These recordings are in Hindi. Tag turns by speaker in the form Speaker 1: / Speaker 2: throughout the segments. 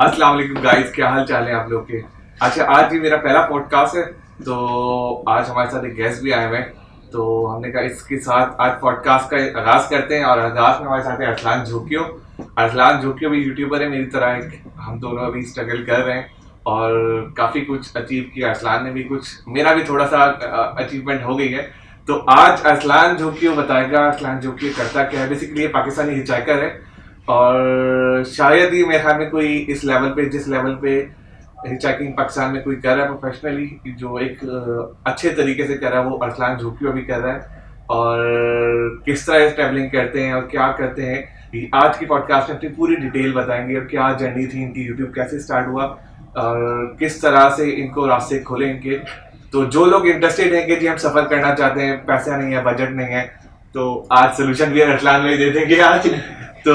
Speaker 1: अस्सलाम वालेकुम गाइस, क्या हाल चाल है आप लोग के। अच्छा, आज ये मेरा पहला पॉडकास्ट है, तो आज हमारे साथ एक गेस्ट भी आए हुए हैं, तो हमने कहा इसके साथ आज पॉडकास्ट का आगाज करते हैं। और आगाज में हमारे साथ है अरसलान जोखियो। अरसलान जोखियो भी यूट्यूबर है मेरी तरह, हम दोनों अभी स्ट्रगल कर रहे हैं और काफ़ी कुछ अचीव किया। अरसलान ने भी कुछ, मेरा भी थोड़ा सा अचीवमेंट हो गई है। तो आज अरसलान जोखियो बताएगा अरसलान जोखियो करता क्या है। बेसिकली ये पाकिस्तानी हिचहाइकर है और शायद ही मेरे ख्याल में कोई इस लेवल पे, जिस लेवल पे हिचहाइकिंग पाकिस्तान में कोई कर रहा है प्रोफेशनली, जो एक अच्छे तरीके से कर रहा है, वो अरसलान जोखियो अभी कर रहा है। और किस तरह ट्रैवलिंग करते हैं और क्या करते हैं, आज की पॉडकास्ट में अपनी पूरी डिटेल बताएंगे। और क्या जर्नी थी इनकी, यूट्यूब कैसे स्टार्ट हुआ और किस तरह से इनको रास्ते खोले इनके। तो जो लोग इंटरेस्टेड हैं कि जी हम सफ़र करना चाहते हैं, पैसा नहीं है, बजट नहीं है, तो आज सोल्यूशन भी अरसलान में दे देंगे आज। तो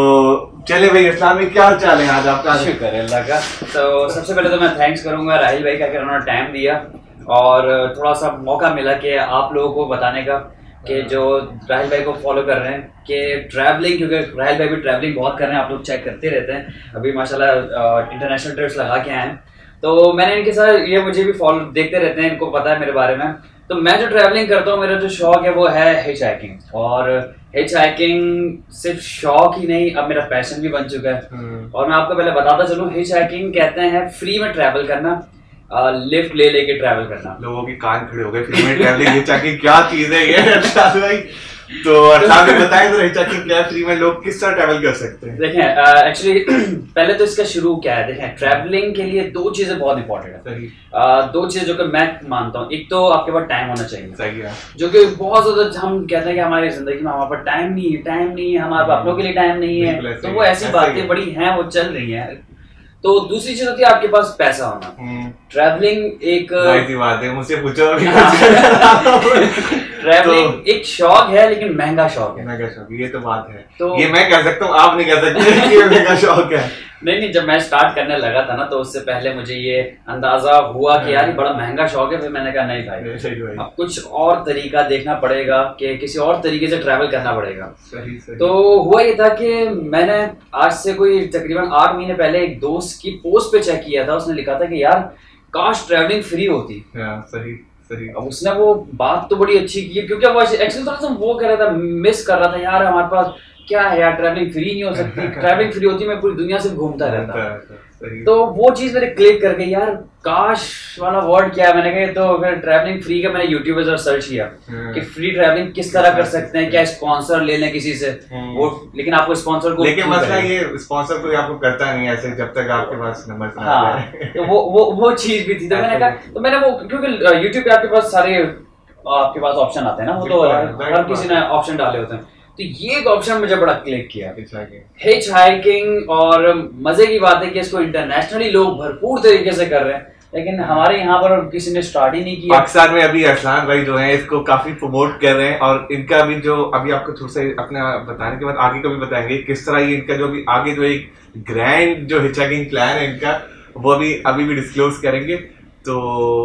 Speaker 1: चले भाई, अरसलान में क्या हाल चाल है आज आपका?
Speaker 2: शुक्र है अल्लाह का। तो सबसे पहले तो मैं थैंक्स करूंगा राहिल भाई का कि उन्होंने टाइम दिया और थोड़ा सा मौका मिला कि आप लोगों को बताने का कि जो राहिल भाई को फॉलो कर रहे हैं कि ट्रैवलिंग, क्योंकि राहिल भाई भी ट्रैवलिंग बहुत कर रहे हैं, आप लोग चेक करते रहते हैं, अभी माशाल्लाह इंटरनेशनल ट्रिप्स लगा के आए हैं। तो मैंने इनके साथ, ये मुझे भी फॉलो देखते रहते हैं, इनको पता है मेरे बारे में। तो मैं जो ट्रैवलिंग करता हूँ, मेरा जो शौक है वो है हिचहाइकिंग। और हिचहाइकिंग सिर्फ शौक ही नहीं, अब मेरा पैशन भी बन चुका है। और मैं आपको पहले बताता चलूँ, हिचहाइकिंग कहते हैं फ्री में ट्रैवल करना, लिफ्ट ले लेके ट्रैवल करना।
Speaker 1: लोगों के कान खड़े हो गए, फ्री में ट्रैवलिंग हिचहाइकिंग क्या चीज है ये अरसलान भाई। तो अरसलान भाई बताएं तो हिचहाइकिंग क्या है, फ्री में लोग किस तरह ट्रैवल कर सकते हैं?
Speaker 2: देखें एक्चुअली पहले तो इसका शुरू क्या है। देखें, ट्रैवलिंग के लिए दो चीजें बहुत इंपॉर्टेंट है। दो चीजें जो कि मैं मानता हूँ, एक तो आपके पास टाइम होना चाहिए।
Speaker 1: सही है।
Speaker 2: जो कि बहुत ज्यादा हम कहते हैं कि हमारी जिंदगी में हमारे पास टाइम नहीं है, हमारे अपनों के लिए टाइम नहीं है, तो वो ऐसी बातें बड़ी हैं, वो चल रही हैं। तो दूसरी चीज होती है आपके पास पैसा होना। ट्रैवलिंग एक
Speaker 1: बात है, मुझसे पूछो अभी।
Speaker 2: ट्रैवलिंग एक शौक है, लेकिन महंगा शौक है।
Speaker 1: महंगा शौक, ये तो बात है। तो ये मैं कह सकता हूँ, आप नहीं कह सकते कि ये महंगा शौक है।
Speaker 2: नहीं, जब मैं स्टार्ट करने लगा था ना, तो उससे पहले मुझे ये अंदाजा हुआ कि यार ये बड़ा महंगा शौक है। फिर मैंने कहा नहीं भाई, अब कुछ और तरीका देखना पड़ेगा, कि किसी और तरीके से ट्रैवल करना पड़ेगा।
Speaker 1: सही।
Speaker 2: तो हुआ ये था कि मैंने आज से कोई तकरीबन 8 महीने पहले एक दोस्त की पोस्ट पे चेक किया था। उसने लिखा था कि यार काश ट्रैवलिंग फ्री होती।
Speaker 1: सही।
Speaker 2: अब उसने वो बात तो बड़ी अच्छी की, क्योंकि वो एक्चुअली थोड़ा सा वो कर रहा था, मिस कर रहा था यार, हमारे पास क्या है यार, ट्रैवलिंग फ्री नहीं हो सकती। ट्रैवलिंग फ्री होती मैं पूरी दुनिया से घूमता रहता। तो वो चीज मेरे क्लिक कर गई, यार काश वाला वर्ड क्या है। मैंने कहा तो फिर ट्रैवलिंग फ्री का मैंने यूट्यूब पर सर्च किया कि फ्री ट्रैवलिंग किस तरह कर सकते हैं, क्या स्पॉन्सर ले लें किसी से वो, लेकिन आपको स्पॉन्सर को,
Speaker 1: लेकिन मसला ये स्पॉन्सर कोई आपको करता नहीं ऐसे जब तक आपके पास नंबर ना
Speaker 2: आए। तो वो चीज भी थी। तो मैंने कहा, तो मैंने वो, क्योंकि यूट्यूब पे आपके पास सारे आपके पास ऑप्शन आते हैं ना, वो तो हर किसी ने ऑप्शन डाले होते हैं। तो ये एक ऑप्शन मुझे बड़ा क्लिक किया, हिचहाइकिंग। और मजे की बात है कि इसको इंटरनेशनली लोग भरपूर तरीके से कर रहे हैं, लेकिन हमारे यहाँ पर किसी ने स्टार्ट ही नहीं किया।
Speaker 1: पाकिस्तान में अभी अरसलान भाई जो है इसको काफी प्रमोट कर रहे हैं, और इनका भी जो अभी आपको थोड़ा सा अपने बताने के बाद आगे को भी बताएंगे किस तरह ये इनका जो भी आगे जो एक ग्रैंड जो हिचहाइकिंग प्लान है इनका, वो अभी भी डिस्क्लोज करेंगे। तो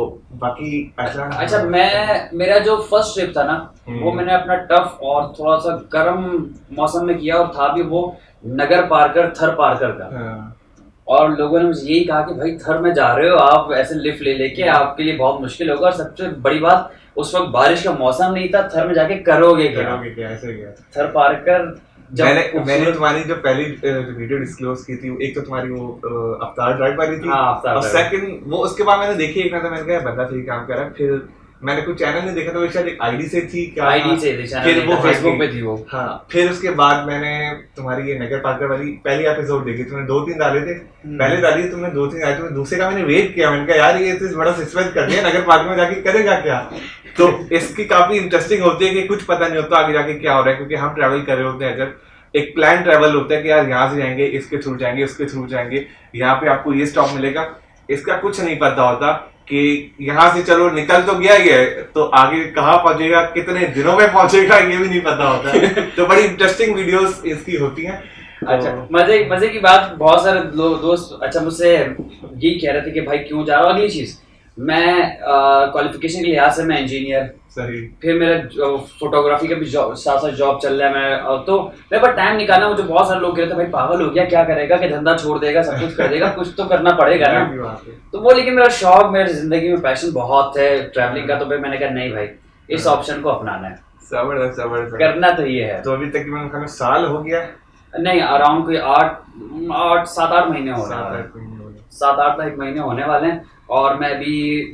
Speaker 1: बाकी
Speaker 2: अच्छा, मेरा जो फर्स्ट ट्रिप था ना, वो मैंने अपना टफ और थोड़ा सा गर्म मौसम में किया, और था भी वो नगर पार्कर, थर पार्कर का। और लोगों ने मुझे यही कहा कि भाई थर में जा रहे हो आप, ऐसे लिफ्ट ले लेके आपके लिए बहुत मुश्किल होगा। और सबसे बड़ी बात, उस वक्त बारिश का मौसम नहीं था, थर में जाके करोगे क्या?
Speaker 1: ऐसे गया
Speaker 2: थर पार्कर।
Speaker 1: मैंने तुम्हारी जो पहली वीडियो डिस्क्लोज की थी, एक तो तुम्हारी वो अफ्तार ड्राइव वाली थी, और सेकंड वो उसके बाद मैंने देखी एक ना, तो मैंने कहा बंदा सही काम कर रहा है। फिर मैंने कुछ चैनल नहीं देखा, तो शायद एक आईडी से थी, क्या
Speaker 2: आईडी से थी,
Speaker 1: फिर वो
Speaker 2: फेसबुक पे थी वो।
Speaker 1: हाँ, फिर उसके बाद मैंने तुम्हारी ये नगर पार्कर वाली पहली एपिसोड देखी। तुमने 2-3 डाले थे, पहले डाली तुमने 2-3 डाले, तुमने दूसरे का मैंने वेट किया। मैंने कहा यार ये तो बड़ा सस्पेंस कर दिया, नगर पार्कर में जाके करेगा क्या। तो इसकी काफी इंटरेस्टिंग होती है कि कुछ पता नहीं होता आगे जाके क्या हो रहा है, क्योंकि हम ट्रैवल कर रहे होते हैं, जब एक प्लान ट्रैवल होता है कि यार यहाँ से जाएंगे, इसके थ्रू जाएंगे, उसके थ्रू जाएंगे, यहाँ पे आपको ये स्टॉप मिलेगा। इसका कुछ नहीं पता होता कि यहाँ से चलो निकल तो गया ही है, तो आगे कहाँ पहुंचेगा, कितने दिनों में पहुंचेगा, ये भी नहीं पता होता। तो बड़ी इंटरेस्टिंग वीडियोस इसकी होती हैं।
Speaker 2: अच्छा, मजे की बात, बहुत सारे दोस्त अच्छा मुझसे यही कह रहे थे कि भाई क्यों जा रहा हो। अगली चीज, मैं क्वालिफिकेशन के लिहाज से मैं इंजीनियर
Speaker 1: सही।
Speaker 2: फिर मेरा फोटोग्राफी का भी साथ साथ जॉब चल रहा है। मैं तो मेरे पास टाइम निकालना, मुझे बहुत सारे लोग कह रहे थे भाई पागल हो गया, क्या करेगा, कि धंधा छोड़ देगा, सब कुछ कर देगा, कुछ तो करना पड़ेगा ना। तो वो लेकिन मेरा शौक, मेरी जिंदगी में पैशन बहुत है ट्रैवलिंग का, तो फिर मैंने कहा नहीं भाई इस ऑप्शन को अपनाना है।
Speaker 1: जबरदस्त जबरदस्त,
Speaker 2: करना तो ये है।
Speaker 1: तो अभी तकरीबन साल हो गया?
Speaker 2: नहीं, अराउंड कोई 7-8 महीने हो रहे हैं, 7-8 महीने होने वाले हैं। और मैं अभी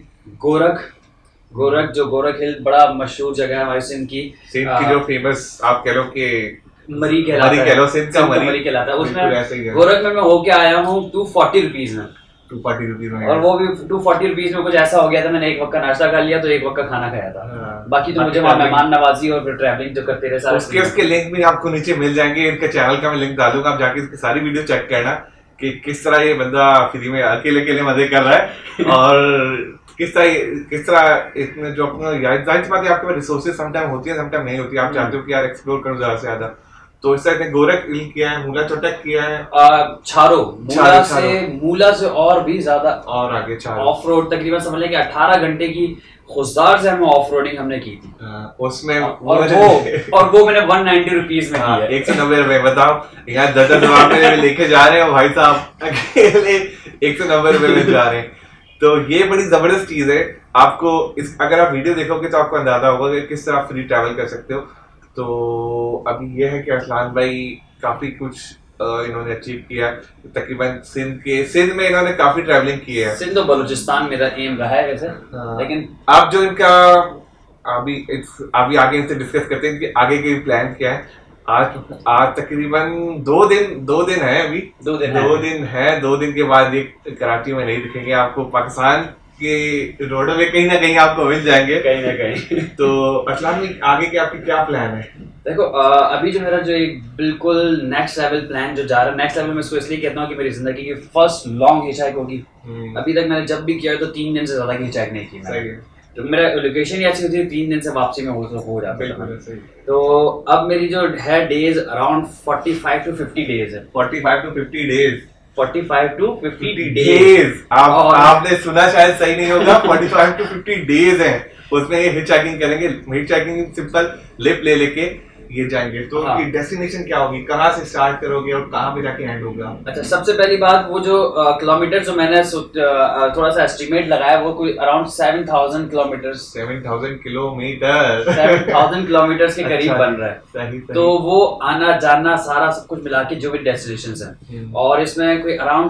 Speaker 2: गोरख जो गोरख हिल बड़ा मशहूर जगह है हमारी सिंध की
Speaker 1: जो फेमस आप कह लो कि
Speaker 2: मरी कहलाता
Speaker 1: सिंध का मरी
Speaker 2: कहलाता है, उसमें गोरख में मैं होके आया हूँ 240 रुपीज में।
Speaker 1: 240 रुपीज में,
Speaker 2: और वो भी 240 रुपीज में कुछ ऐसा हो गया था, मैंने एक वक्त का नाश्ता कर लिया तो एक वक्त का खाना खाया था। बाकी तो मुझे वहाँ मेहमान नवाजी और फिर ट्रैवलिंग जो करते रहे सारे।
Speaker 1: उसके लिंक भी आपको नीचे मिल जाएंगे, इनके चैनल का मैं लिंक डालूंगा, आप जाके इसकी सारी वीडियो चेक करना कि किस तरह ये बंदा फ्री में अकेले मजे कर रहा है और किस तरह इसमें जो अपना जाहिर सी बात है आपके पास रिसोर्सेज समटाइम होती है समटाइम नहीं होती, आप चाहते हो कि यार एक्सप्लोर करो ज्यादा से ज्यादा, तो इस तरह गोरख हिल किया है, मूला चोटक किया है,
Speaker 2: मूला से और भी ज्यादा
Speaker 1: और आगे
Speaker 2: ऑफ रोड तकरीबन समझ लें कि 18 घंटे की खुशदार से हमें ऑफ रोडिंग हमने की थी।
Speaker 1: उसमें
Speaker 2: और वो मैंने 190 रुपीज में की है।
Speaker 1: 190 रुपए, बताओ यहाँ 10 रुपए लेके जा रहे हो भाई साहब, अकेले 190 रुपए में जा रहे हैं। तो ये बड़ी जबरदस्त चीज है। आपको अगर आप वीडियो देखोगे तो आपको अंदाजा होगा कि किस तरह आप फ्री ट्रैवल कर सकते हो। तो अभी ये है कि अरसलान भाई काफी कुछ इन्होंने अचीव किया, तकरीबन सिंध में इन्होंने काफी ट्रैवलिंग की है।
Speaker 2: सिंध और बलूचिस्तान मेरा एम रहा है वैसे, लेकिन
Speaker 1: आप जो इनका अभी आगे इनसे डिस्कस करते हैं कि आगे के प्लान क्या है। आज तकरीबन 2 दिन है, अभी 2 दिन के बाद ये कराची में नहीं दिखेंगे आपको, पाकिस्तान के रोडों में कहीं ना कहीं आपको मिल जाएंगे,
Speaker 2: कहीं ना कहीं।
Speaker 1: तो अरसलान में आगे के आपके क्या प्लान है?
Speaker 2: देखो अभी जो मेरा जो एक बिल्कुल नेक्स्ट लेवल प्लान जो जा रहा है, नेक्स्ट लेवल में इसको इसलिए कहता हूँ कि मेरी जिंदगी की फर्स्ट लॉन्ग हिचहाइक होगी। अभी तक मैंने जब भी किया तो 3 दिन से ज्यादा की हिचहाइक नहीं की। तो मेरा लोकेशन ही ऐसी होती है 3 दिन से वापसी में हो जाता है। तो अब मेरी जो है डेज अराउंड 45 to 50 डेज है।
Speaker 1: 45 to 50 डेज
Speaker 2: 45 to 50 डेज।
Speaker 1: आपने सुना शायद सही नहीं होगा, 45 to 50 डेज है। उसमें ये हिचहाइकिंग करेंगे, हिचहाइकिंग सिंपल लिप ले लेके ये जाएंगे। तो उनकी डेस्टिनेशन क्या होगी, कहाँ से स्टार्ट करोगे और कहाँ पे जाके एंड होगा?
Speaker 2: अच्छा, सबसे पहली बात वो जो किलोमीटर जो मैंने थोड़ा सा एस्टिमेट लगाया वो कोई अराउंड 7000 किलोमीटर
Speaker 1: 7000 किलोमीटर
Speaker 2: 7000 किलोमीटर के करीब बन रहा है।
Speaker 1: सही।
Speaker 2: तो वो आना जाना सारा सब कुछ मिला के जो भी डेस्टिनेशंस हैं, और इसमें कोई अराउंड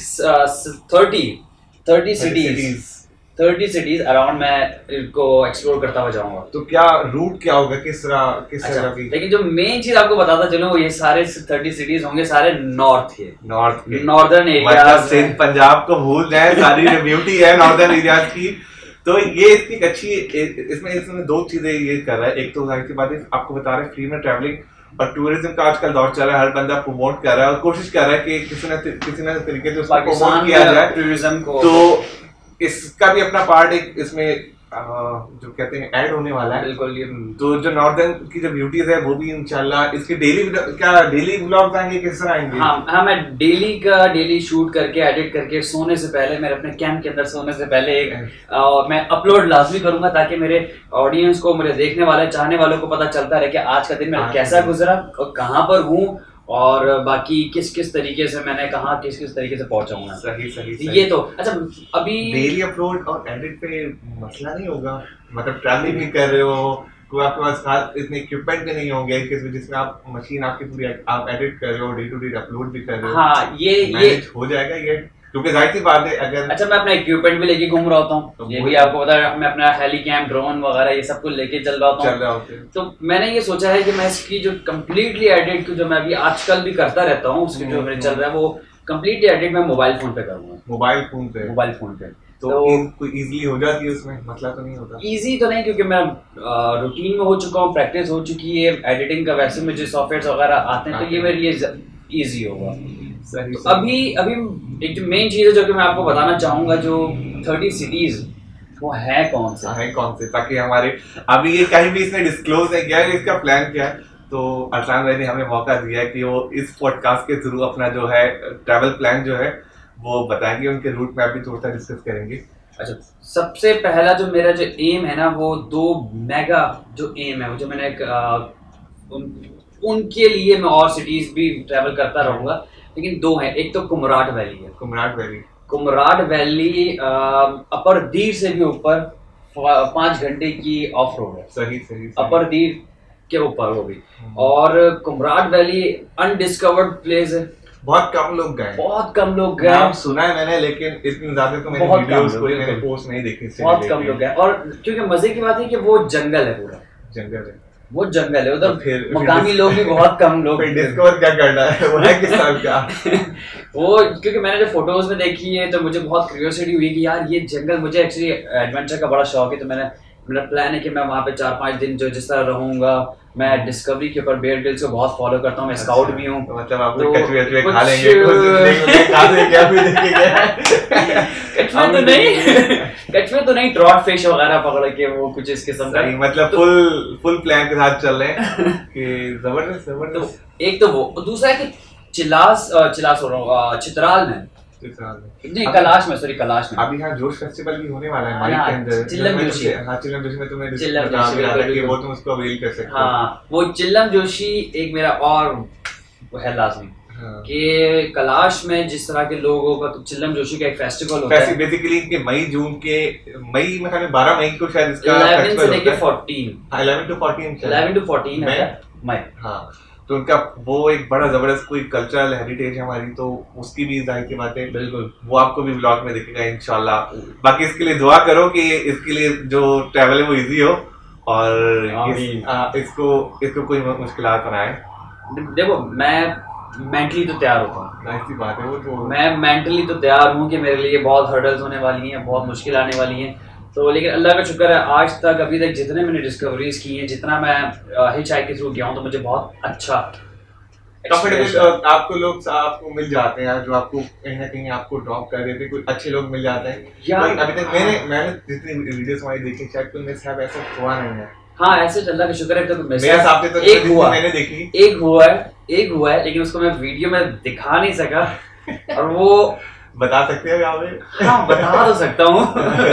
Speaker 2: 30 सिटीज अराउंड मैं इनको एक्सप्लोर करता हुआ जाऊंगा।
Speaker 1: तो क्या रूट क्या होगा, किस तरह की?
Speaker 2: लेकिन जो मेन चीज आपको बताता चलो, ये सारे 30 सिटीज होंगे सारे नॉर्दर्न एरिया,
Speaker 1: सिंध पंजाब को भूल जाए, सारी ब्यूटी है नॉर्दर्न एरियाज की। तो ये इसकी अच्छी, इसमें 2 चीजें ये कर रहा है। एक तो जाहिर सी बात है आपको बता रहे फ्री में ट्रैवलिंग और टूरिज्म का आजकल दौर चल रहा है, हर बंदा प्रमोट कर रहा है और कोशिश कर रहा है कि किसी न तरीके से उसको प्रमोट किया जाए टूरिज्म को। तो इसका भी अपना पार्ट एक इसमें जो कहते हैं ऐड होने वाला है।
Speaker 2: बिल्कुल।
Speaker 1: तो जो नॉर्दर्न की जो ब्यूटीज है वो भी इंशाल्लाह इसके डेली व्लॉग्स आएंगे, किस तरह आएंगे?
Speaker 2: हाँ, मैं डेली शूट करके एडिट करके सोने से पहले, मेरे अपने कैंप के अंदर सोने से पहले मैं अपलोड लाजमी करूंगा, ताकि मेरे ऑडियंस को, मेरे देखने वाले चाहने वालों को पता चलता रहे कि आज का दिन मेरा कैसा गुजरा और कहाँ पर हूँ, और बाकी किस तरीके से मैंने कहा किस तरीके से पहुंचाऊंगा।
Speaker 1: सही।
Speaker 2: ये तो अच्छा, अभी
Speaker 1: डेली अपलोड और एडिट पे मसला नहीं होगा? मतलब ट्रैवलिंग भी कर रहे हो, कोई आपके पास खास इतने इक्विपमेंट भी नहीं होंगे जिसमें आप मशीन आपकी पूरी आप एडिट कर रहे हो, डे टू डे अपलोड भी कर रहे हो।
Speaker 2: हाँ, ये
Speaker 1: हो जाएगा ये, क्योंकि जाहिर सी बात है अगर
Speaker 2: अच्छा मैं अपना इक्विपमेंट भी लेके घूम रहा होता हूँ, तो ये भी आपको पता है, मैं अपना हेली कैम, ड्रोन वगैरह ये सब कुछ लेके चल रहा हूँ। तो मैंने ये सोचा है कि मैं इसकी जो कम्प्लीटली एडिट जो मैं अभी आजकल भी करता रहता हूँ, उसकी जो मेरे चल रहा है वो कम्प्लीटली एडिट मैं मोबाइल फोन पे करूंगा।
Speaker 1: मोबाइल फोन पे तो कोई इजीली हो जाती है, उसमें मतलब तो नहीं होता?
Speaker 2: इजी तो नहीं, क्योंकि मैं रूटीन में हो चुका हूँ, प्रैक्टिस हो चुकी है एडिटिंग का, वैसे मुझे सॉफ्टवेयर वगैरह आते हैं, तो ये मेरे लिए इजी होगा।
Speaker 1: सही।
Speaker 2: तो अभी एक जो मेन चीज है जो कि मैं आपको बताना चाहूंगा, जो 30 सिटीज वो है कौन से,
Speaker 1: ताकि हमारे अभी ये कहीं भी इसने डिस्क्लोज नहीं किया है इसका प्लान क्या है। तो अरसलान भाई ने हमें मौका दिया है कि वो इस पॉडकास्ट के थ्रू अपना जो है ट्रैवल प्लान जो है वो बताएंगे, उनके रूट मैप भी थोड़ा सा डिस्कस करेंगे।
Speaker 2: अच्छा, सबसे पहला जो मेरा जो एम है ना, वो 2 मेगा जो एम है, वो जो मैंने उनके लिए मैं और सिटीज भी ट्रैवल करता रहूंगा, लेकिन 2 हैं। एक तो कुमराट वैली है। कुमराट वैली अपर दीर से भी ऊपर 5 घंटे की ऑफ रोड है।
Speaker 1: सही।
Speaker 2: अपर दीर के ऊपर वो भी। और कुमराट वैली अनडिस्कवर्ड प्लेस है, बहुत कम लोग गए।
Speaker 1: नाम सुना है मैंने, लेकिन इतनी ज्यादा तो मैंने वीडियोस कोई मैंने पोस्ट नहीं देखी।
Speaker 2: बहुत कम लोग गए, और क्योंकि मजे की बात है कि वो जंगल है, पूरा जंगल है उधर। फिर मकामी लोग भी बहुत कम लोग।
Speaker 1: डिस्कवर क्या करना है, वो है किस टाइप का
Speaker 2: वो क्योंकि मैंने जो फोटोज में देखी है तो मुझे बहुत क्यूरियोसिटी हुई कि यार ये जंगल, मुझे एक्चुअली एडवेंचर का बड़ा शौक है, तो मेरा प्लान है कि मैं वहाँ पे 4-5 दिन जो जिस तरह रहूंगा। मैं डिस्कवरी के ऊपर बेयर ग्रिल्स को बहुत फॉलो करता हूँ, मैं स्काउट भी हूँ।
Speaker 1: मतलब आप कचुए खा लेंगे,
Speaker 2: कछुए तो नहीं, ट्रॉट फिश वगैरह पकड़ के वो कुछ इस किस्म का।
Speaker 1: मतलब फुल प्लान के साथ चल रहे हैं कि जबरदस्त।
Speaker 2: एक तो वो, दूसरा है कि चिलास हो रहा हूँ चित्राल में, नहीं कलाश में, सॉरी कलाश में।
Speaker 1: अभी यहाँ जोश फेस्टिवल भी होने वाला है माइक के अंदर,
Speaker 2: चिल्लम जोशी।
Speaker 1: हाँ चिल्लम जोशी में तुम्हें कि वो तुम उसको अवेल कर सकते हो।
Speaker 2: हाँ वो चिल्लम जोशी एक मेरा और है लाजमी। कि कलाश में जिस तरह के लोग होगा, तो चिल्लम जोशी का एक फेस्टिवल होता है।
Speaker 1: बेसिकली इनके मई में 12 मई को शायद इसका
Speaker 2: 11 से लेके 14 11 to 14 है मई।
Speaker 1: हाँ तो उनका वो एक बड़ा जबरदस्त कोई कल्चरल हेरिटेज है हमारी, तो उसकी भी जाहिर की बात है, बिल्कुल वो आपको भी ब्लॉग में दिखेगा इंशाल्लाह। बाकी इसके लिए दुआ करो कि इसके लिए जो ट्रैवल है वो इजी हो, और इसको कोई मुश्किलात ना आए।
Speaker 2: देखो मैं मेंटली तो तैयार होता हूँ,
Speaker 1: ऐसी बात है वो तो, मैं
Speaker 2: मेंटली तो तैयार हूँ कि मेरे लिए बहुत हर्डल्स होने वाली हैं, बहुत मुश्किल आने वाली हैं। तो लेकिन अल्लाह का शुक्र है, आज तक अभी तक जितने मैंने डिस्कवरीज की हैं, जितना मैं हिच हाइक के थ्रू गया हूँ, तो मुझे बहुत अच्छा
Speaker 1: कंफर्टेबल आपको मिल जाते हैं, जो आपको कहीं ना कहीं आपको ड्रॉप कर देते हैं, कुछ अच्छे लोग मिल जाते हैं। अभी तक मैंने जितनी वीडियोस हमारी देखी, शायद कोई मिसहैप ऐसा हुआ नहीं है।
Speaker 2: हाँ ऐसे अल्लाह का शुक्र है। तो
Speaker 1: एक हुआ, मैंने देखी
Speaker 2: एक हुआ है, लेकिन उसको मैं वीडियो में दिखा नहीं सका। और वो
Speaker 1: बता सकते हैं यहाँ पे?
Speaker 2: हाँ बता तो सकता हूँ।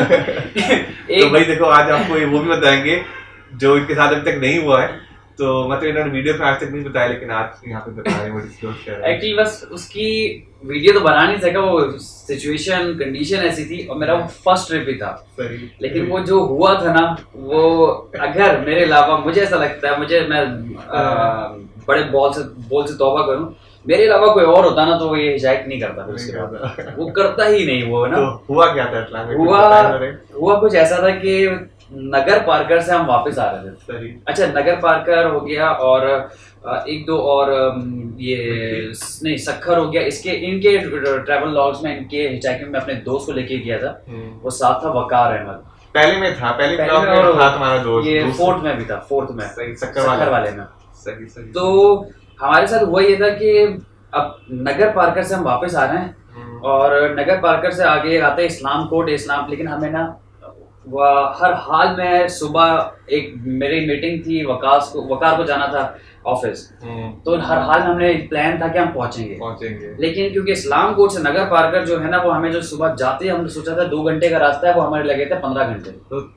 Speaker 1: तो भाई देखो, आज आपको वो भी बताएंगे जो इनके साथ अभी तक नहीं हुआ है, तो मतलब इन्होंने वीडियो में आज तक नहीं बताया, लेकिन आज यहाँ पे बता रहे हैं, वो डिस्क्लोज कर रहे हैं।
Speaker 2: एक्चुअली बस उसकी वीडियो तो बना नहीं सका, वो सिचुएशन कंडीशन ऐसी थी, और मेरा वो फर्स्ट ट्रिप ही था।
Speaker 1: सही।
Speaker 2: लेकिन वो जो हुआ था ना, वो अगर मेरे अलावा, मुझे ऐसा लगता है, मैं बड़े बॉल से तौबा करूं, मेरे अलावा कोई और होता ना तो वो ये हिजाइक नहीं करता, फिर उसके बाद वो करता ही नहीं वो ना।
Speaker 1: तो हुआ क्या था?
Speaker 2: हुआ कुछ ऐसा था कि नगर पार्कर से हम वापस आ रहे थे। अच्छा, नगर पार्कर हो गया, और एक दो और ये नहीं सखर हो गया। इनके ट्रैवल लॉग्स में, इनके हिचाइकिंग में अपने दोस्त को लेके गया था, वो साथ था वकार अहमद।
Speaker 1: पहले था तुम्हारा दोस्त,
Speaker 2: ये फोर्थ में भी था, सखर वाले में।
Speaker 1: सही।
Speaker 2: तो हमारे साथ हुआ ये था कि अब नगर पार्कर से हम वापस आ रहे हैं, और नगर पार्कर से आगे आते इस्लाम कोट लेकिन हमें ना हर हाल में सुबह एक मेरी मीटिंग थी, वकार को जाना था ऑफिस, तो हर हाल में हमने प्लान था कि हम पहुंचेंगे। लेकिन क्योंकि इस्लाम कोट से नगर पार्कर जो है ना, वो हमें जो सुबह जाते हमने सोचा था 2 घंटे का रास्ता है, वो हमारे लगे थे 15 घंटे।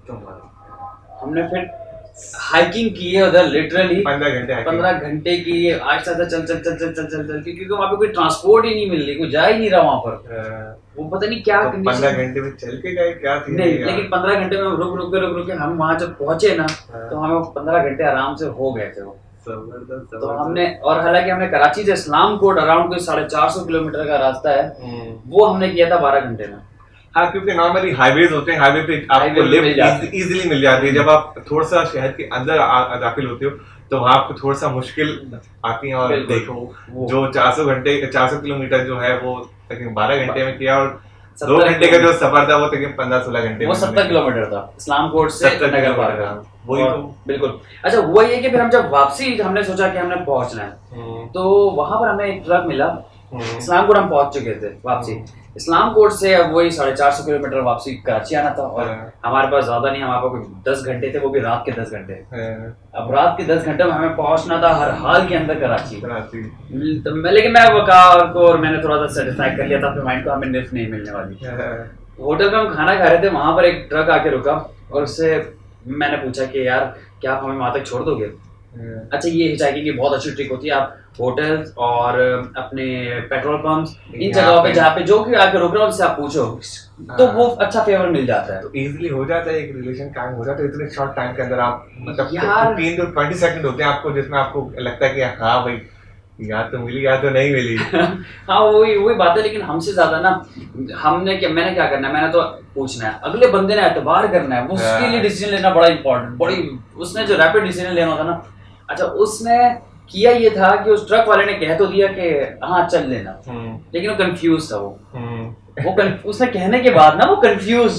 Speaker 2: हमने फिर हाइकिंग की है उधर, लिटरली 15 घंटे की। आज चल क्योंकि वहाँ पे कोई ट्रांसपोर्ट ही नहीं मिल रही, कोई जा ही नहीं रहा वहाँ पर। वो पता नहीं क्या
Speaker 1: तो 15 घंटे में चल के गए क्या थी?
Speaker 2: नहीं, लेकिन 15 घंटे में रुक के हम वहाँ जब पहुंचे ना, तो हमें 15 घंटे आराम से हो गए थे वो। तो हमने, और हालांकि हमने कराची से इस्लाम कोट अराउंड कोई 450 किलोमीटर का रास्ता है, वो हमने किया था 12 घंटे में।
Speaker 1: हाँ, क्योंकि नॉर्मली हाईवेज होते हैं, हाईवे पे आपको लिफ्ट इजीली मिल जाती है। जब आप थोड़ा सा शहर के अंदर दाखिल होते हो, तो वहाँ आपको थोड़ा सा मुश्किल आती है। और देखो, जो 400 किलोमीटर जो है वो तकरीबन 12 घंटे में किया, और 2 घंटे का जो सफर था वो तकरीबन 15-16 घंटे,
Speaker 2: वो 70 किलोमीटर था इस्लाम कोट से नगर पार्कर।
Speaker 1: वही
Speaker 2: बिल्कुल। अच्छा, हुआ ये कि फिर हम जब वापसी, हमने सोचा कि हमने पहुंचना है, तो वहां पर हमें एक ट्रक मिला। इस्लाम कोट हम पहुंच चुके थे वापसी। इस्लाम कोट से अब वही 450 किलोमीटर वापसी कराची आना था, और हमारे पास ज्यादा नहीं, हमारे पास 10 घंटे थे, वो भी रात के 10 घंटे। अब रात के 10 घंटे में हमें पहुंचना था हर हाल के अंदर कराची। तो लेकिन मैं वकार को और मैंने थोड़ा सा सेटिस्फाई कर लिया था अपने माइंड को, हमें लिफ्ट नहीं मिलने वाली। होटल में हम खाना खा रहे थे, वहां पर एक ट्रक आके रुका और उससे मैंने पूछा कि यार क्या आप हमें वहां तक छोड़ दोगे? अच्छा, ये हिचहाइकिंग की बहुत अच्छी ट्रिक होती है, आप होटल्स और अपने पेट्रोल पंप्स इन जगहों पे जहाँ पे जो भी आके रुक रहा है उनसे आप पूछो तो वो अच्छा फेवर मिल जाता है,
Speaker 1: तो इजीली हो जाता है, एक रिलेशन कायम हो जाता है इतने शॉर्ट टाइम के अंदर। आप मतलब
Speaker 2: यार
Speaker 1: 15 to 20 सेकंड होते हैं आपको जिसमें आपको लगता है कि हाँ भाई यार तो मिली यार तो नहीं मिली।
Speaker 2: हाँ वही बात है, लेकिन हमसे ज्यादा ना मैंने क्या करना है, मैंने तो पूछना है, अगले बंदे ने एतबार करना है, उसके लिए डिसीजन लेना बड़ा इंपॉर्टेंट, बड़ी उसने जो रैपिड डिसीजन लेना था ना, अच्छा उसने किया ये था कि उस ट्रक वाले ने कह तो दिया कि हाँ चल लेना, लेकिन वो कंफ्यूज था, उसने कहने के बाद ना वो कंफ्यूज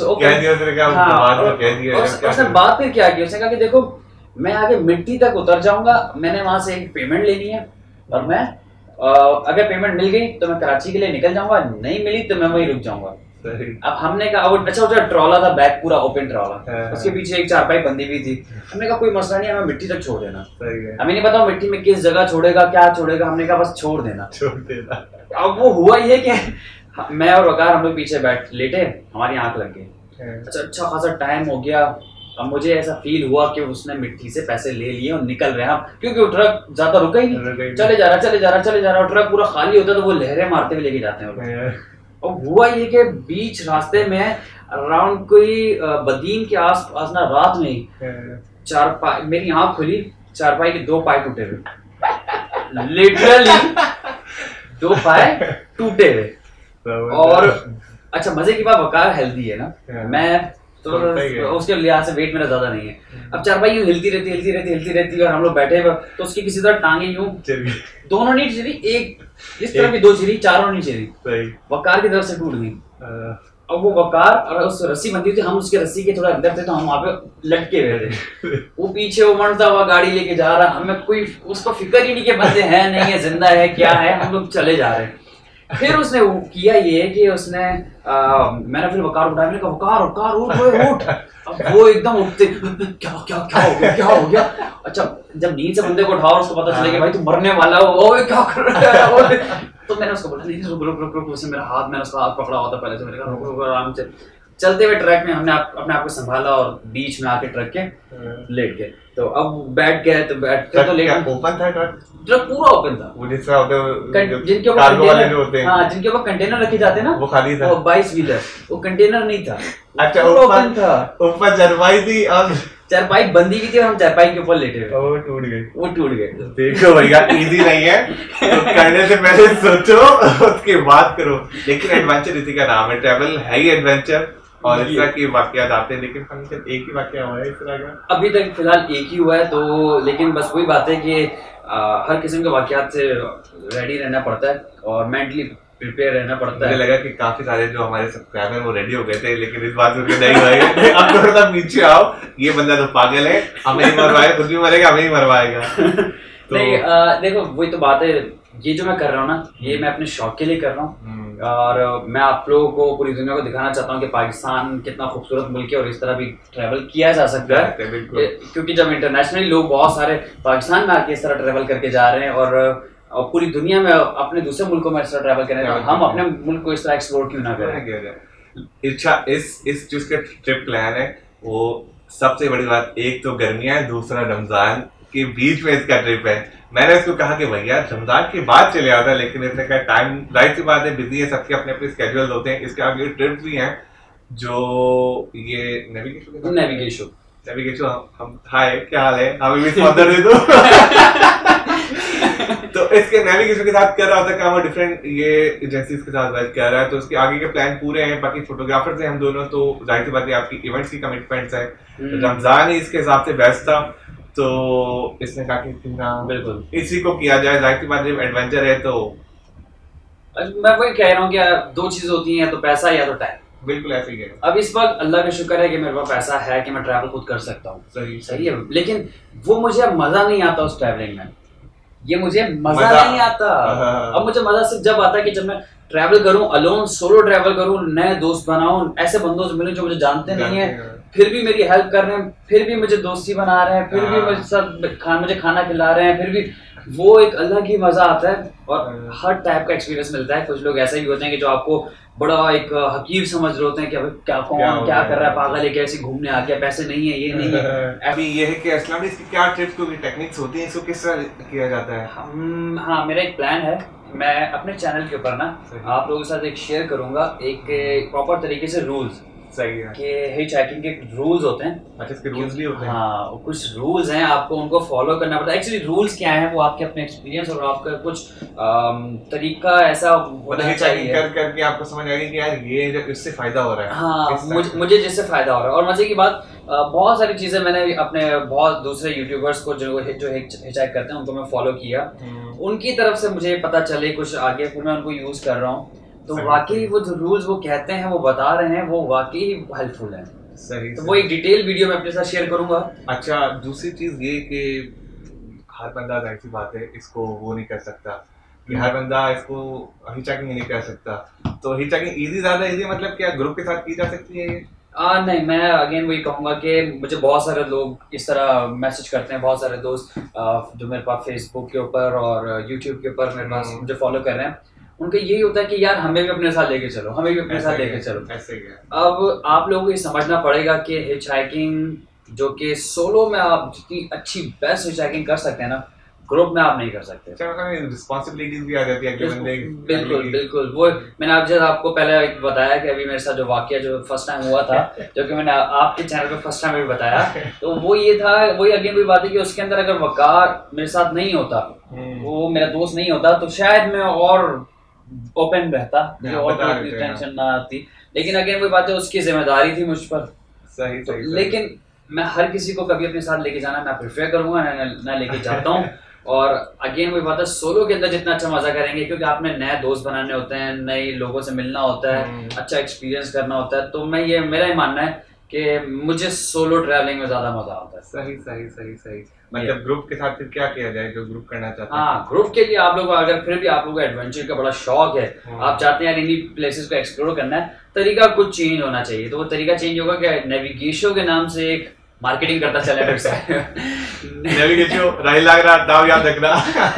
Speaker 2: उसने बात फिर क्या की, उसने कहा कि देखो मैं आगे मिट्टी तक उतर जाऊंगा, मैंने वहां से एक पेमेंट लेनी है और मैं अगर पेमेंट मिल गई तो मैं कराची के लिए निकल जाऊंगा, नहीं मिली तो मैं वहीं रुक जाऊंगा। अब हमने कहा अच्छा वो ट्रॉला था, बैग पूरा ओपन ट्रॉला, उसके पीछे एक चारपाई बंदी हुई थी, हमने कहा कोई मसला नहीं, हमें मिट्टी तक छोड़ देना, हमें नहीं पता मिट्टी में किस जगह छोड़ेगा क्या छोड़ेगा, हमने कहा बस छोड़ देना। अब वो हुआ ये कि मैं और वकार हम लोग पीछे बैठ लेटे, हमारी आंख लग गई, अच्छा खासा टाइम हो गया, अब मुझे ऐसा फील हुआ कि उसने मिट्टी से पैसे ले लिए और निकल रहे हैं, क्योंकि वो ट्रक ज्यादा रुका ही नहीं, चले जा रहा और ट्रक पूरा खाली होता तो वो लहरें मारते हुए लेके जाते हैं। और हुआ ये कि बीच रास्ते में अराउंड कोई बदीन के आसपास ना रात में चारपाई, मेरी आंख खुली, चारपाई के 2 पाए टूटे हुए, लिटरली 2 पाए टूटे हुए। और अच्छा मजे की बात, वकार हेल्दी है ना, मैं तो उसके लिहाज से वेट मेरा ज्यादा नहीं है, अब चारपाई यूं हिलती रहती और हम लोग बैठे हुए तो उसकी किसी तरह टांगे यूं दोनों नहीं चिरी, एक इस तरफ की 2 चिरी, चारों नहीं चिरी, वकार की तरफ से टूट गई। अब वो वकार और उस रस्सी बंधी थी, हम उसके रस्सी के थोड़ा अंदर थे तो हम वहां पे लटके हुए थे, वो पीछे उमड़ता हुआ गाड़ी लेके जा रहा, हमें कोई उसको फिक्र ही नहीं कि बंदे हैं नहीं है, जिंदा है क्या है, हम लोग चले जा रहे हैं। फिर उसने किया ये कि उसने मैंने फिर वकार उठाया, मैंने कहा वकार उठ, अब वो एकदम उठते क्या हो गया। अच्छा जब नींद से बंदे को उठाओ उसको पता चले कि भाई तू मरने वाला हो, क्या कर रहा है, तो मैंने उसको बोला नहीं रुक, उसने मेरा हाथ, मैंने उसका हाथ पकड़ा हुआ था पहले से, मैंने कहा रुक आराम से। चलते हुए ट्रक में हमने अपने आप को संभाला और बीच में आके ट्रक के लेट गए, तो अब बैठ गए तो बैठते तो लेट,
Speaker 1: ओपन था
Speaker 2: ट्रक पूरा ओपन था, वो जिसका जिनके ऊपर कंटेनर रखे जाते हैं ना वो खाली था, 22 व्हीलर, वो कंटेनर नहीं था,
Speaker 1: अच्छा ओपन था, ऊपर चारपाई थी और
Speaker 2: चारपाई बंदी भी थी और हम चारपाई के ऊपर लेटे हुए, वो टूट गए।
Speaker 1: देखो भैया इजी नहीं है, तो करने से पहले सोचो उसके बाद करो, लेकिन एडवेंचर इसी का नाम है, ट्रैवल है ही एडवेंचर, और इस तरह की वाकयात आते हैं, लेकिन एक ही वाकया हुआ है इस तरह का
Speaker 2: अभी तक फिलहाल एक ही हुआ है, तो लेकिन बस वही बात है कि हर किस्म के वाकयात से रेडी रहना पड़ता है और मेंटली प्रिपेयर रहना पड़ता है।
Speaker 1: मुझे लगा कि काफी सारे जो हमारे सब्सक्राइबर वो रेडी हो गए थे, लेकिन इस बात में नहीं भाई अब थोड़ा पीछे आओ, ये बंदा तो पागल है, हमें नहीं मरवाएगा, खुद भी मरेगा हमें ही मरवाएगा।
Speaker 2: तो नहीं देखो वही तो बात है, ये जो मैं कर रहा हूँ ना ये मैं अपने शौक के लिए कर रहा हूँ, और मैं आप लोगों को पूरी दुनिया को दिखाना चाहता हूँ कि पाकिस्तान कितना खूबसूरत मुल्क है और इस तरह भी ट्रैवल किया जा सकता है, क्योंकि जब इंटरनेशनली लोग बहुत सारे पाकिस्तान में आके इस तरह ट्रैवल करके जा रहे हैं और पूरी दुनिया में अपने दूसरे मुल्कों में इस तरह ट्रैवल करें, तो हम अपने मुल्क को इस तरह एक्सप्लोर क्यों ना करें।
Speaker 1: इच्छा इस जो इसका ट्रिप प्लान है वो सबसे बड़ी बात, एक तो गर्मियां है, दूसरा रमजान के बीच में इसका ट्रिप है। मैंने इसको कहा कि भैया रमजान के बाद चले आता, लेकिन इसने कहा टाइम राइट सी बात है, बिजी है, सबके अपने अपने स्केड्यूल होते हैं, इसके आगे ट्रिप भी हैं जो ये नेविगेशन हम हाय क्या हाल है, हमें भी स्पॉन्सर दे दो तो इसके नेविगेशन के साथ कर रहा होता काम, डिफरेंट ये एजेंसीज के साथ वर्क कर रहा है, तो उसके आगे के प्लान पूरे हैं। बाकी फोटोग्राफर्स हैं हम दोनों, तो जाहिर सी बात है आपकी इवेंट्स की कमिटमेंट्स है, रमजान ही इसके हिसाब से बेस्ट था, तो इसने कहा कि बिल्कुल इसी को किया जाए, जाहिर सी बात है एडवेंचर है। तो
Speaker 2: मैं वही कह रहा हूँ कि 2 चीज होती हैं, तो पैसा या तो टाइम,
Speaker 1: बिल्कुल ऐसे ही है।
Speaker 2: अब इस वक्त अल्लाह का शुक्र है कि मेरे पास पैसा है कि मैं ट्रैवल खुद कर सकता हूँ, सही है, लेकिन वो मुझे मजा नहीं आता उस ट्रैवलिंग में, ये मुझे मजा नहीं आता। अब मुझे मजा सिर्फ जब आता है कि जब मैं ट्रैवल करूं, अलोन सोलो ट्रैवल करूं, नए दोस्त बनाऊं, ऐसे बंदों से मिलूं जो मुझे जानते नहीं है, फिर भी मेरी हेल्प कर रहे हैं, फिर भी मुझे दोस्ती बना रहे हैं, फिर भी मुझे खाना खिला रहे हैं, फिर भी वो एक अलग ही मजा आता है और हर टाइप का एक्सपीरियंस मिलता है। कुछ लोग ऐसे भी होते हैं कि जो आपको बड़ा एक हकीर समझ रहे होते हैं कि अभी क्या कौन क्या कर रहा है, पागल है, कैसे घूमने आ गया, पैसे नहीं है, ये नहीं है।
Speaker 1: अभी ये है कि असलम में इसकी क्या ट्रिप्स को टेक्निक्स होती हैं, इसको किस तरह किया जाता है?
Speaker 2: हाँ, मेरा एक प्लान है, मैं अपने चैनल के ऊपर ना आप लोगों के साथ एक शेयर करूंगा एक प्रॉपर तरीके से रूल्स।
Speaker 1: सही है
Speaker 2: कि हिच हाइकिंग के रूल्स होते हैं।
Speaker 1: अच्छा, इसके रूल्स भी होते हैं?
Speaker 2: हाँ, कुछ रूल्स हैं, आपको उनको फॉलो करना पड़ता है। एक्चुअली रूल्स क्या है, वो आपके अपने एक्सपीरियंस और आपका कुछ तरीका ऐसा होना चाहिए
Speaker 1: करके आपको समझ आएगी कि यार ये इससे फायदा हो रहा है।
Speaker 2: हाँ, मुझे जिससे फायदा हो रहा है। और मजे की बात, बहुत सारी चीजें मैंने अपने बहुत दूसरे यूट्यूबर्स को जो हिचहाइक करते हैं उनको मैं फॉलो किया, उनकी तरफ से मुझे पता चले कुछ आगे, फिर मैं उनको यूज कर रहा हूँ। तो वाकई वो जो रूल्स वो कहते हैं, वो बता रहे हैं, वो वाकई हेल्पफुल है।
Speaker 1: सही।
Speaker 2: तो वो एक डिटेल वीडियो में अपने साथ शेयर करूंगा।
Speaker 1: अच्छा, दूसरी चीज ये कि हर बंदा, जाहिर सी बात है, इसको वो नहीं कर सकता कि हर बंदा इसको हिचहाइकिंग नहीं कर सकता। तो हिचहाइकिंग इजी, ज्यादा इजी, मतलब क्या ग्रुप के साथ की जा सकती है ये?
Speaker 2: नहीं, मैं अगेन वही कहूंगा कि मुझे बहुत सारे लोग इस तरह मैसेज करते हैं, बहुत सारे दोस्त जो मेरे पास फेसबुक के ऊपर और यूट्यूब के ऊपर मेरे पास मुझे फॉलो कर रहे हैं, उनका यही होता है कि यार हमें भी अपने साथ लेके चलो, हमें भी अपने साथ लेके चलो।
Speaker 1: ऐसे ही है।
Speaker 2: अब आप लोगों को ये समझना पड़ेगा कि हिचहाइकिंग जो कि सोलो में आप जितनी अच्छी बेस्ट हिचहाइकिंग कर सकते हैं ना, ग्रुप में आप नहीं कर सकते।
Speaker 1: रिस्पॉन्सिबिलिटीज भी आ जाती है अगले बंदे की।
Speaker 2: बिल्कुल। वो मैंने आपको पहले बताया कि अभी मेरे साथ जो वाकया जो फर्स्ट टाइम हुआ था, जो कि मैंने आपके चैनल पे फर्स्ट टाइम भी बताया, तो वो ये था, वही अगेन वही बात है कि उसके अंदर अगर वकार मेरे साथ नहीं होता, वो मेरा दोस्त नहीं होता, तो शायद मैं और ओपन रहता, और टेंशन ना आती। लेकिन अगेन वही बात है, उसकी जिम्मेदारी थी मुझ पर।
Speaker 1: सही।
Speaker 2: लेकिन मैं हर किसी को कभी अपने साथ लेके जाना ना प्रेफर करूंगा, ना लेके जाता हूँ। और अगेन वही बात है, सोलो के अंदर जितना अच्छा मजा करेंगे, क्योंकि आपने नए दोस्त बनाने होते हैं, नए लोगों से मिलना होता है, अच्छा एक्सपीरियंस करना होता है। तो मेरा ही मानना है कि मुझे सोलो ट्रैवलिंग में ज्यादा मजा आता है।
Speaker 1: सही। मतलब ग्रुप के साथ फिर क्या किया जाए, जो ग्रुप करना चाहते हैं?
Speaker 2: हाँ, ग्रुप के लिए आप लोग अगर फिर भी आप लोगों को एडवेंचर का बड़ा शौक है, आप चाहते हैं यार इन्हीं प्लेसेस को एक्सप्लोर करना है, तरीका कुछ चेंज होना चाहिए। तो वो तरीका चेंज होगा कि नेविगेशो के नाम से एक मार्केटिंग करता चले फिर से।
Speaker 1: नेविगेशो, राहील नागरा, नाम याद रखना।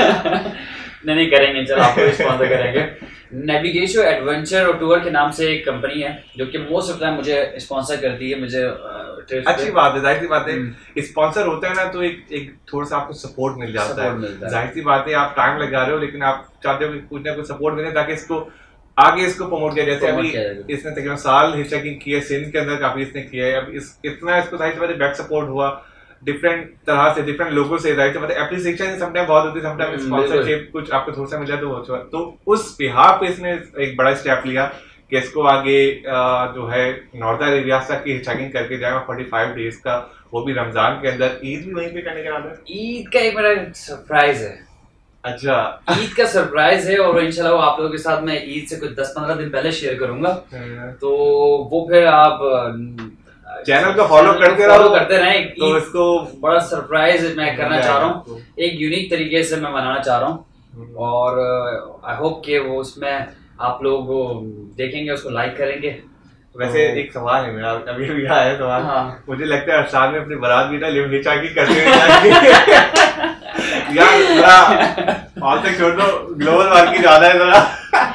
Speaker 2: नहीं करेंगे, चलो आपको स्पॉन्सर करेंगे। नेविगेशो एडवेंचर और टूर के नाम से एक कंपनी है जो कि मोस्ट ऑफ टाइम मुझे स्पॉन्सर करती है, मुझे
Speaker 1: अच्छी बात है, जाहिर सी बात है। स्पॉन्सर होता है ना, तो एक थोड़ा सा आपको सपोर्ट मिल जाता है। जाहिर सी बात है, आप टाइम लगा रहे हो, लेकिन आप चाहते हो कि कुछ ना कुछ सपोर्ट मिले ताकि इसको आगे प्रमोट किया। जैसे अभी इसने तकरीबन साल हिचहाइकिंग की है, सिंध के अंदर काफी इसने किया है। अब इतना इसको जाहिर सी बात है बैक सपोर्ट हुआ डिफरेंट तरह से, डिफरेंट लोगों से। जाहिर सी बात है एप्रिसिएशन समटाइम बहुत होती है, समटाइम स्पॉन्सरशिप कुछ आपको थोड़ा सा मिल जाए तो उस बिहाफ पे इसने एक बड़ा स्टेप लिया कि इसको आगे जो है नॉर्दर्न एरियाज तक की हिचहाइकिंग करके जाए 45 डेज का, वो भी रमजान के अंदर। ईद भी वहीं पे करने का नाम है।
Speaker 2: ईद का एक मेरा सरप्राइज है।
Speaker 1: अच्छा,
Speaker 2: ईद का सरप्राइज है, और इंशाल्लाह आप लोगों के साथ मैं ईद से कुछ 10-15 दिन पहले शेयर करूंगा। तो वो फिर आप
Speaker 1: चैनल को फॉलो करते
Speaker 2: रहें।
Speaker 1: तो इसको
Speaker 2: बड़ा सरप्राइज मैं करना चाह रहा हूँ, एक यूनिक तरीके से मैं मनाना चाह रहा हूँ, और आई होप कि वो उसमें आप लोग देखेंगे, उसको लाइक करेंगे।
Speaker 1: वैसे एक सवाल है मेरा, अभी भी आया है सवाल। हाँ। मुझे लगता है अरसाल में अपनी बारात भी ना हिचहाइकिंग करते हुए यार ऑल तक छोड़ दो, ग्लोबल मार्केट ज्यादा है जरा।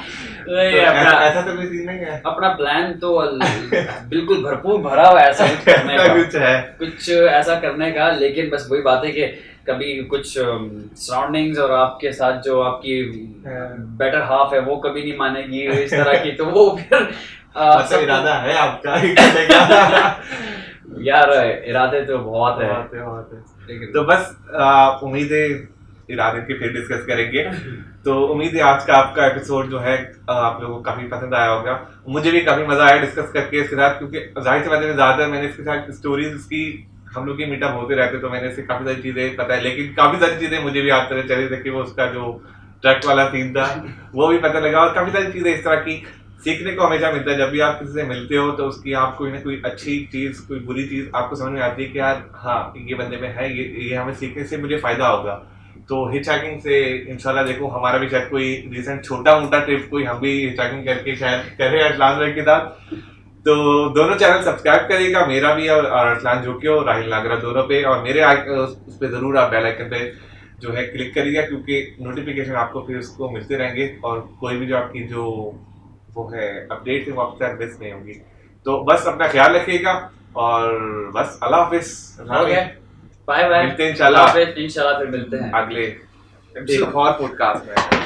Speaker 1: ऐसा तो कोई सीन नहीं है।
Speaker 2: अपना प्लान तो बिल्कुल भरपूर भरा हुआ है, ऐसा कुछ करने का, कुछ ऐसा करने का। लेकिन बस वही बात है कि कभी कुछ सराउंडिंग्स और आपके साथ जो आपकी बेटर हाफ है वो कभी नहीं मानेगी इस तरह की, तो वो फिर
Speaker 1: इरादा है आपका करने का।
Speaker 2: यार इरादे तो बहुत है।
Speaker 1: तो बस उम्मीद है इरादे की फिर डिस्कस करेंगे। तो उम्मीद है आज का आपका एपिसोड जो है आप लोगों को काफी पसंद आया होगा। मुझे भी काफी मजा आया डिस्कस करके इसके साथ, क्योंकि जाहिर सी बात है ज्यादातर मैंने इसके साथ स्टोरीज इसकी, हम लोग की मीटअप होते रहते, तो मैंने इससे काफी सारी चीजें पता है। लेकिन काफी सारी चीजें मुझे भी याद चली थी कि वो उसका जो ट्रक वाला सीन था वो भी पता लगा, और काफी सारी चीजें इस तरह की सीखने को हमेशा मिलता है। जब भी आप किसी से मिलते हो तो उसकी आप कोई ना कोई अच्छी चीज, कोई बुरी चीज आपको समझ में आती है कि यार हाँ ये बंदे में है, ये हमें सीखने से मुझे फायदा होगा। तो हिचहाइकिंग से इंशाल्लाह देखो हमारा भी शायद कोई रिसेंट छोटा मोटा ट्रिप कोई हम भी हिचहाइकिंग करके शायद करें अरसलान भाई के साथ। तो दोनों चैनल सब्सक्राइब करिएगा, मेरा भी और अरसलान जोखियो, राहील नागरा दोनों पे, और मेरे उस पे जरूर आप बेल आइकन पे जो है क्लिक करिएगा, क्योंकि नोटिफिकेशन आपको फिर उसको मिलते रहेंगे और कोई भी जो आपकी जो वो है अपडेट है वो आपके साथ मिस नहीं होगी। तो बस अपना ख्याल रखिएगा और बस अल्लाह हाफिज।
Speaker 2: बाय बाय,
Speaker 1: मिलते हैं इंशाल्लाह।
Speaker 2: इंशाल्लाह फिर मिलते हैं
Speaker 1: अगले एक और पॉडकास्ट में।